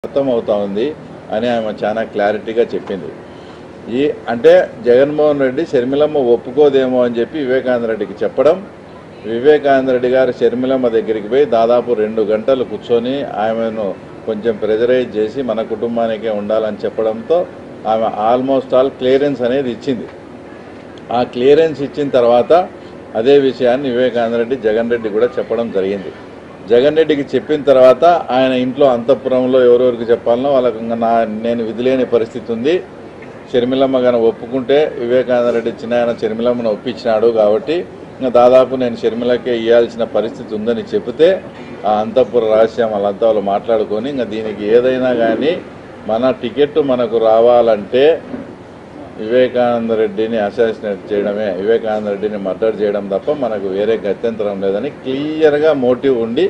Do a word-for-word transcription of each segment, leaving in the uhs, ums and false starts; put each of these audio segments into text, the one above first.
అర్థమవుతా ఉంది అని ఆమె చాలా క్లారిటీగా చెప్పింది. ఈ అంటే జగన్మోహన్ రెడ్డి షర్మిలమ్మ ఒప్పుకోదేమో అని చెప్పి వివేకానంద రెడ్డికి చెప్పడం, వివేకానంద రెడ్డి గారు షర్మిలమ్మ దగ్గరికి పోయి దాదాపు రెండు గంటలు కూర్చొని ఆమెను కొంచెం ప్రెజరైజ్ చేసి మన కుటుంబానికే ఉండాలని చెప్పడంతో ఆమె ఆల్మోస్ట్ ఆల్ క్లియరెన్స్ అనేది ఇచ్చింది. ఆ క్లియరెన్స్ ఇచ్చిన తర్వాత అదే విషయాన్ని వివేకానంద రెడ్డి జగన్ రెడ్డి కూడా చెప్పడం జరిగింది. జగన్ రెడ్డికి చెప్పిన తర్వాత ఆయన ఇంట్లో అంతఃపురంలో ఎవరెవరికి చెప్పాలనో వాళ్ళకి నా నేను విధిలేని పరిస్థితి ఉంది, షర్మిలమ్మ గాని ఒప్పుకుంటే వివేకానంద రెడ్డి చిన్న షర్మిలమ్మను ఒప్పించినాడు కాబట్టి ఇంకా దాదాపు నేను షర్మిలకే ఇవ్వాల్సిన పరిస్థితి ఉందని చెబితే ఆ అంతఃపుర రహస్యం వాళ్ళంతా వాళ్ళు మాట్లాడుకొని ఇంకా దీనికి ఏదైనా కానీ మన టికెట్ మనకు రావాలంటే వివేకానంద రెడ్డిని అసాసినేట్ చేయడమే, వివేకానంద రెడ్డిని మర్డర్ చేయడం తప్ప మనకు వేరే గత్యంతరం లేదని క్లియర్గా మోటివ్ ఉండి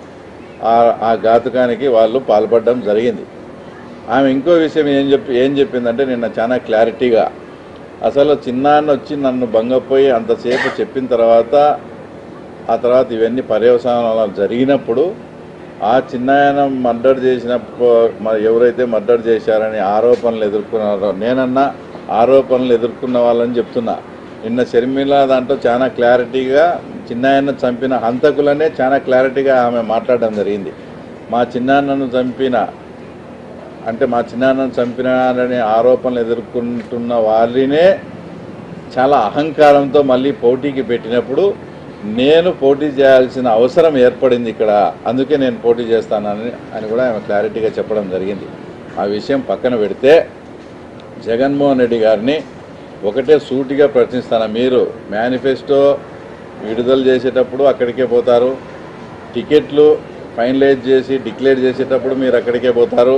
ఆ ఘాతుకానికి వాళ్ళు పాల్పడడం జరిగింది. ఆమె ఇంకో విషయం ఏం చెప్పి ఏం చెప్పిందంటే నిన్న చాలా క్లారిటీగా అసలు చిన్నాన్న వచ్చి నన్ను భంగపోయి అంతసేపు చెప్పిన తర్వాత ఆ తర్వాత ఇవన్నీ పర్యవసానాలు జరిగినప్పుడు ఆ చిన్నాయన మర్డర్ చేసినప్పుడు ఎవరైతే మర్డర్ చేశారని ఆరోపణలు ఎదుర్కొన్నారో నేనన్నా ఆరోపణలు ఎదుర్కొన్న వాళ్ళని చెప్తున్నా. నిన్న షర్మిల దాంట్లో చాలా క్లారిటీగా చిన్నాయన్న చంపిన హంతకులనే చాలా క్లారిటీగా ఆమె మాట్లాడడం జరిగింది. మా చిన్నాన్నను చంపిన అంటే మా చిన్నాన్నను చంపినారనే ఆరోపణలు ఎదుర్కొంటున్న వాళ్ళనే చాలా అహంకారంతో మళ్ళీ పోటీకి పెట్టినప్పుడు నేను పోటీ చేయాల్సిన అవసరం ఏర్పడింది ఇక్కడ, అందుకే నేను పోటీ చేస్తానని అని కూడా ఆమె క్లారిటీగా చెప్పడం జరిగింది. ఆ విషయం పక్కన పెడితే జగన్మోహన్ రెడ్డి గారిని ఒకటే సూటిగా ప్రశ్నిస్తాను. మీరు మేనిఫెస్టో విడుదల చేసేటప్పుడు అక్కడికే పోతారు, టికెట్లు ఫైనలైజ్ చేసి డిక్లేర్ చేసేటప్పుడు మీరు అక్కడికే పోతారు,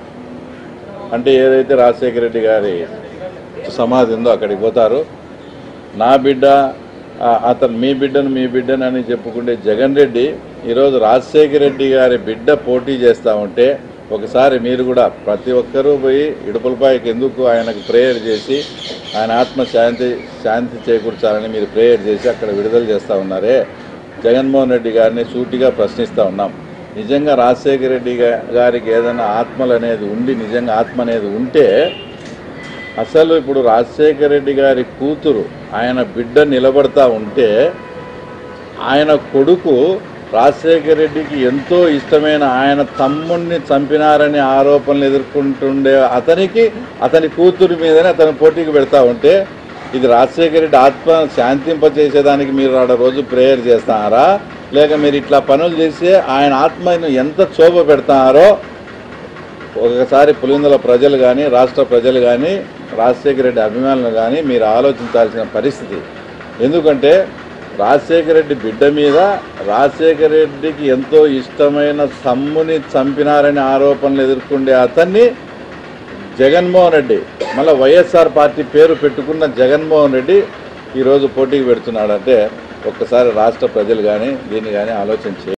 అంటే ఏదైతే రాజశేఖర రెడ్డి గారి సమాధి ఉందో అక్కడికి పోతారు. నా బిడ్డ అతను మీ బిడ్డను మీ బిడ్డను అని చెప్పుకుంటే జగన్ రెడ్డి ఈరోజు రాజశేఖర రెడ్డి గారి బిడ్డ పోటీ చేస్తూ ఉంటే ఒకసారి మీరు కూడా ప్రతి ఒక్కరూ పోయి ఇడుపులపాయకి ఎందుకు ఆయనకు ప్రేయర్ చేసి ఆయన ఆత్మ శాంతి శాంతి చేకూర్చాలని మీరు ప్రేయర్ చేసి అక్కడ విడుదల చేస్తూ ఉన్నారే. జగన్మోహన్ రెడ్డి గారిని సూటిగా ప్రశ్నిస్తూ ఉన్నాం. నిజంగా రాజశేఖర రెడ్డి గారికి ఏదైనా ఆత్మలు అనేది ఉండి నిజంగా ఆత్మ అనేది ఉంటే అసలు ఇప్పుడు రాజశేఖర రెడ్డి గారి కూతురు ఆయన బిడ్డ నిలబడతా ఉంటే ఆయన కొడుకు రాజశేఖర రెడ్డికి ఎంతో ఇష్టమైన ఆయన తమ్ముడిని చంపినారని ఆరోపణలు ఎదుర్కొంటుండే అతనికి అతని కూతురు మీదనే అతని పోటీకి పెడతా ఉంటే ఇది రాజశేఖర రెడ్డి ఆత్మ శాంతింపచేసేదానికి మీరు ఆడ రోజు ప్రేయర్ చేస్తారా, లేక మీరు ఇట్లా పనులు చేసి ఆయన ఆత్మను ఎంత శోభ పెడతారో ఒకసారి పులివెందుల ప్రజలు కానీ రాష్ట్ర ప్రజలు కానీ రాజశేఖర రెడ్డి అభిమానులు కానీ మీరు ఆలోచించాల్సిన పరిస్థితి. ఎందుకంటే రాజశేఖర రెడ్డి బిడ్డ మీద రాజశేఖర రెడ్డికి ఎంతో ఇష్టమైన తమ్ముని చంపినారని ఆరోపణలు ఎదుర్కొండే అతన్ని జగన్మోహన్ రెడ్డి మళ్ళీ వైఎస్ఆర్ పార్టీ పేరు పెట్టుకున్న జగన్మోహన్ రెడ్డి ఈరోజు పోటీకి పెడుతున్నాడంటే ఒక్కసారి రాష్ట్ర ప్రజలు కానీ దీన్ని కానీ ఆలోచించి